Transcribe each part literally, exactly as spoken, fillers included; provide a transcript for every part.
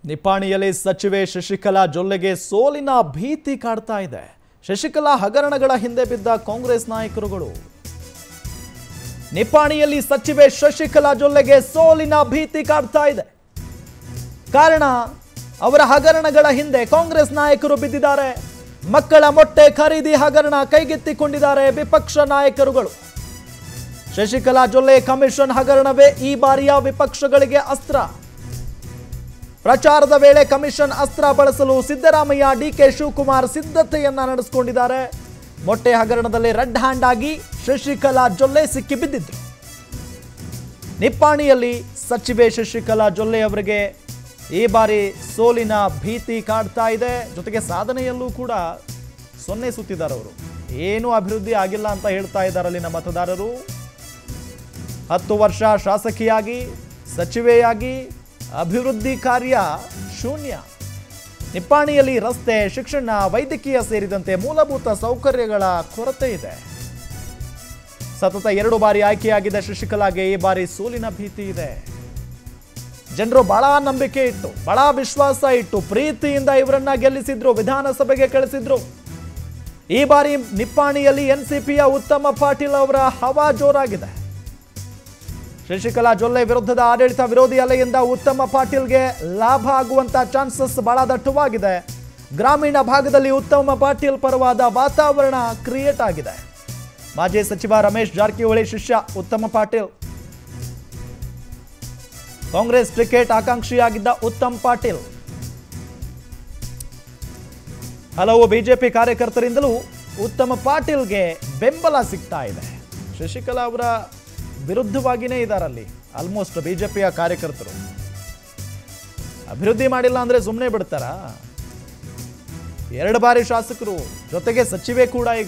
ನಿಪ್ಪಾಣಿಯಲ್ಲಿ ಸಚಿವೆ ಶಶಿಕಲಾ ಜೊಲ್ಲೆಗೆ ಸೋಲಿನ ಭೀತಿ ಕಾಡ್ತಾ ಇದೆ. ಶಶಿಕಲಾ ಹಗರಣಗಳ ಹಿಂದೆ ಬಿದ್ದ ಕಾಂಗ್ರೆಸ್ ನಾಯಕರುಗಳು. ನಿಪ್ಪಾಣಿಯಲ್ಲಿ ಸಚಿವೆ ಶಶಿಕಲಾ ಜೊಲ್ಲೆಗೆ ಸೋಲಿನ ಭೀತಿ ಕಾಡ್ತಾ ಇದೆ. ಕಾರಣ ಅವರ ಹಗರಣಗಳ ಹಿಂದೆ ಕಾಂಗ್ರೆಸ್ ನಾಯಕರು ಬಿದ್ದಿದ್ದಾರೆ. ಮಕ್ಕಳ ಮೊಟ್ಟೆ ಖರೀದಿ ಹಗರಣ ಕೈಗೆತ್ತಿಕೊಂಡಿದ್ದಾರೆ ವಿಪಕ್ಷ ನಾಯಕರುಗಳು. ಶಶಿಕಲಾ ಜೊಲ್ಲೆ ಕಮಿಷನ್ ಹಗರಣವೇ ಈ ಬಾರಿಯ ವಿಪಕ್ಷಗಳಿಗೆ ಅಸ್ತ್ರ. ಪ್ರಚಾರದ ವೇಳೆ ಕಮಿಷನ್ ಅಸ್ತ್ರ ಬಳಸಲು ಸಿದ್ದರಾಮಯ್ಯ, ಡಿಕೆ ಶಿವಕುಮಾರ್ ಸಿದ್ಧತೆಯನ್ನ ನಡೆಸಿಕೊಂಡಿದ್ದಾರೆ. ಮೊಟ್ಟೆ ಹಗರಣದಲ್ಲಿ ರೆಡ್ ಹ್ಯಾಂಡ್ ಆಗಿ ಶಶಿಕಲಾ ಜೊಲ್ಲೆ ಸಿಕ್ಕಿ ಬಿದ್ದಿದ್ರು. ನಿಪ್ಪಾಣಿಯಲ್ಲಿ ಸಚಿವೆ ಶಶಿಕಲಾ ಜೊಲ್ಲೆ ಅವರಿಗೆ ಈ ಬಾರಿ ಸೋಲಿನ ಭೀತಿ ಕಾಡ್ತಾ ಇದೆ. ಜೊತೆಗೆ ಸಾಧನೆಯಲ್ಲೂ ಕೂಡ ಸೊನ್ನೆ ಸುತ್ತಿದ್ದಾರೆ. ಅವರು ಏನೂ ಅಭಿವೃದ್ಧಿ ಆಗಿಲ್ಲ ಅಂತ ಹೇಳ್ತಾ ಇದ್ದಾರೆ ಅಲ್ಲಿನ ಮತದಾರರು. ಹತ್ತು ವರ್ಷ ಶಾಸಕಿಯಾಗಿ ಸಚಿವೆಯಾಗಿ ಅಭಿವೃದ್ಧಿ ಕಾರ್ಯ ಶೂನ್ಯ. ನಿಪ್ಪಾಣಿಯಲ್ಲಿ ರಸ್ತೆ, ಶಿಕ್ಷಣ, ವೈದ್ಯಕೀಯ ಸೇರಿದಂತೆ ಮೂಲಭೂತ ಸೌಕರ್ಯಗಳ ಕೊರತೆ ಇದೆ. ಸತತ ಎರಡು ಬಾರಿ ಆಯ್ಕೆಯಾಗಿದ್ದ ಶಶಿಕಲಾಗೆ ಈ ಬಾರಿ ಸೋಲಿನ ಭೀತಿ ಇದೆ. ಜನರು ಬಹಳ ನಂಬಿಕೆ ಇಟ್ಟು, ಬಹಳ ವಿಶ್ವಾಸ ಇಟ್ಟು, ಪ್ರೀತಿಯಿಂದ ಇವರನ್ನ ಗೆಲ್ಲಿಸಿದ್ರು, ವಿಧಾನಸಭೆಗೆ ಕಳಿಸಿದ್ರು. ಈ ಬಾರಿ ನಿಪ್ಪಾಣಿಯಲ್ಲಿ ಎನ್ಸಿಪಿಯ ಉತ್ತಮ ಪಾಟೀಲ್ ಅವರ ಹವಾ ಜೋರಾಗಿದೆ. ಶಶಿಕಲಾ ಜೊಲ್ಲೆ ವಿರುದ್ಧದ ಆಡಳಿತ ವಿರೋಧಿ ಅಲೆಯಿಂದ ಉತ್ತಮ ಪಾಟೀಲ್ಗೆ ಲಾಭ ಆಗುವಂತ ಚಾನ್ಸಸ್ ಬಹಳ ದಟ್ಟವಾಗಿದೆ. ಗ್ರಾಮೀಣ ಭಾಗದಲ್ಲಿ ಉತ್ತಮ ಪಾಟೀಲ್ ಪರವಾದ ವಾತಾವರಣ ಕ್ರಿಯೇಟ್ ಆಗಿದೆ. ಮಾಜಿ ಸಚಿವ ರಮೇಶ್ ಜಾರಕಿಹೊಳಿ ಶಿಷ್ಯ ಉತ್ತಮ ಪಾಟೀಲ್, ಕಾಂಗ್ರೆಸ್ ಟಿಕೆಟ್ ಆಕಾಂಕ್ಷಿಯಾಗಿದ್ದ ಉತ್ತಮ್ ಪಾಟೀಲ್, ಹಲವು ಬಿಜೆಪಿ ಕಾರ್ಯಕರ್ತರಿಂದಲೂ ಉತ್ತಮ ಪಾಟೀಲ್ಗೆ ಬೆಂಬಲ ಸಿಗ್ತಾ ಇದೆ. ಶಶಿಕಲಾ ಅವರ ವಿರುದ್ಧವಾಗಿಯೇ ಇದ್ದಾರಲ್ಲಿ ಆಲ್ಮೋಸ್ಟ್ ಬಿಜೆಪಿಯ ಕಾರ್ಯಕರ್ತರು. ಅಭಿವೃದ್ಧಿ ಮಾಡಿಲ್ಲ ಅಂದ್ರೆ ಸುಮ್ಮನೆ ಬಿಡ್ತಾರ? ಎರಡು ಬಾರಿ ಶಾಸಕರು, ಜೊತೆಗೆ ಸಚಿವೆ ಕೂಡ. ಈಗ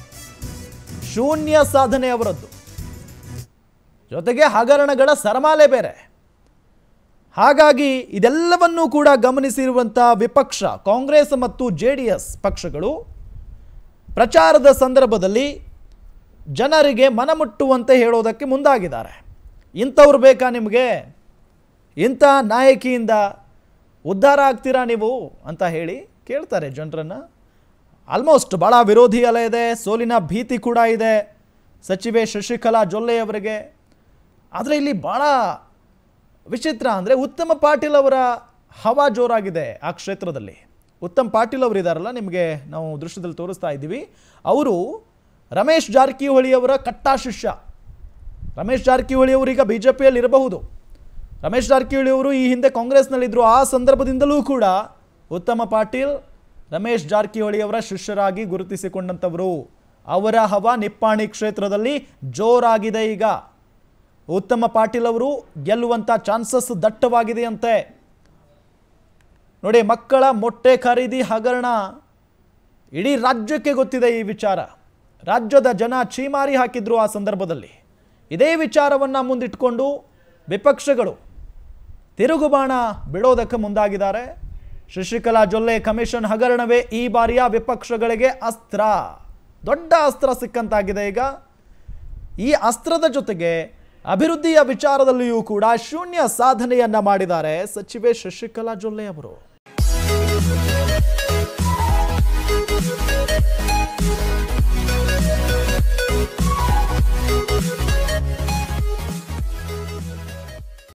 ಶೂನ್ಯ ಸಾಧನೆ ಅವರದ್ದು, ಜೊತೆಗೆ ಹಗರಣಗಳ ಸರಮಾಲೆ ಬೇರೆ. ಹಾಗಾಗಿ ಇದೆಲ್ಲವನ್ನೂ ಕೂಡ ಗಮನಿಸಿರುವಂತಹ ವಿಪಕ್ಷ ಕಾಂಗ್ರೆಸ್ ಮತ್ತು ಜೆಡಿಎಸ್ ಪಕ್ಷಗಳು ಪ್ರಚಾರದ ಸಂದರ್ಭದಲ್ಲಿ ಜನರಿಗೆ ಮನಮುಟ್ಟುವಂತೆ ಹೇಳೋದಕ್ಕೆ ಮುಂದಾಗಿದ್ದಾರೆ. ಇಂಥವ್ರು ಬೇಕಾ ನಿಮಗೆ? ಇಂಥ ನಾಯಕಿಯಿಂದ ಉದ್ಧಾರ ಆಗ್ತೀರಾ ನೀವು ಅಂತ ಹೇಳಿ ಕೇಳ್ತಾರೆ ಜನರನ್ನು. ಆಲ್ಮೋಸ್ಟ್ ಭಾಳ ವಿರೋಧಿ ಅಲೆ ಇದೆ, ಸೋಲಿನ ಭೀತಿ ಕೂಡ ಇದೆ ಸಚಿವೆ ಶಶಿಕಲಾ ಜೊಲ್ಲೆ ಅವರಿಗೆ. ಆದರೆ ಇಲ್ಲಿ ಭಾಳ ವಿಚಿತ್ರ ಅಂದರೆ ಉತ್ತಮ ಪಾಟೀಲ್ ಅವರ ಹವಾ ಜೋರಾಗಿದೆ ಆ ಕ್ಷೇತ್ರದಲ್ಲಿ. ಉತ್ತಮ್ ಪಾಟೀಲ್ ಅವರು ಇದ್ದಾರಲ್ಲ, ನಿಮಗೆ ನಾವು ದೃಶ್ಯದಲ್ಲಿ ತೋರಿಸ್ತಾ ಇದ್ದೀವಿ. ಅವರು ರಮೇಶ್ ಜಾರಕಿಹೊಳಿ ಅವರ ಕಟ್ಟಾ ಶಿಷ್ಯ. ರಮೇಶ್ ಜಾರಕಿಹೊಳಿ ಅವರು ಈಗ ಬಿ ಜೆ ಪಿಯಲ್ಲಿ ಇರಬಹುದು. ರಮೇಶ್ ಜಾರಕಿಹೊಳಿ ಅವರು ಈ ಹಿಂದೆ ಕಾಂಗ್ರೆಸ್ನಲ್ಲಿದ್ದರು. ಆ ಸಂದರ್ಭದಿಂದಲೂ ಕೂಡ ಉತ್ತಮ ಪಾಟೀಲ್ ರಮೇಶ್ ಜಾರಕಿಹೊಳಿ ಅವರ ಶಿಷ್ಯರಾಗಿ ಗುರುತಿಸಿಕೊಂಡಂಥವರು. ಅವರ ಹವಾ ನಿಪ್ಪಾಣಿ ಕ್ಷೇತ್ರದಲ್ಲಿ ಜೋರಾಗಿದೆ. ಈಗ ಉತ್ತಮ ಪಾಟೀಲ್ ಅವರು ಗೆಲ್ಲುವಂಥ ಚಾನ್ಸಸ್ ದಟ್ಟವಾಗಿದೆಯಂತೆ. ನೋಡಿ, ಮಕ್ಕಳ ಮೊಟ್ಟೆ ಖರೀದಿ ಹಗರಣ ಇಡೀ ರಾಜ್ಯಕ್ಕೆ ಗೊತ್ತಿದೆ ಈ ವಿಚಾರ. ರಾಜ್ಯದ ಜನ ಚೀಮಾರಿ ಹಾಕಿದ್ರು ಆ ಸಂದರ್ಭದಲ್ಲಿ. ಇದೇ ವಿಚಾರವನ್ನು ಮುಂದಿಟ್ಕೊಂಡು ವಿಪಕ್ಷಗಳು ತಿರುಗುಬಾಣ ಬಿಡೋದಕ್ಕೆ ಮುಂದಾಗಿದ್ದಾರೆ. ಶಶಿಕಲಾ ಜೊಲ್ಲೆ ಕಮಿಷನ್ ಹಗರಣವೇ ಈ ಬಾರಿಯ ವಿಪಕ್ಷಗಳಿಗೆ ಅಸ್ತ್ರ, ದೊಡ್ಡ ಅಸ್ತ್ರ ಸಿಕ್ಕಂತಾಗಿದೆ. ಈಗ ಈ ಅಸ್ತ್ರದ ಜೊತೆಗೆ ಅಭಿವೃದ್ಧಿಯ ವಿಚಾರದಲ್ಲಿಯೂ ಕೂಡ ಶೂನ್ಯ ಸಾಧನೆಯನ್ನ ಮಾಡಿದ್ದಾರೆ ಸಚಿವೆ ಶಶಿಕಲಾ ಜೊಲ್ಲೆ ಅವರು.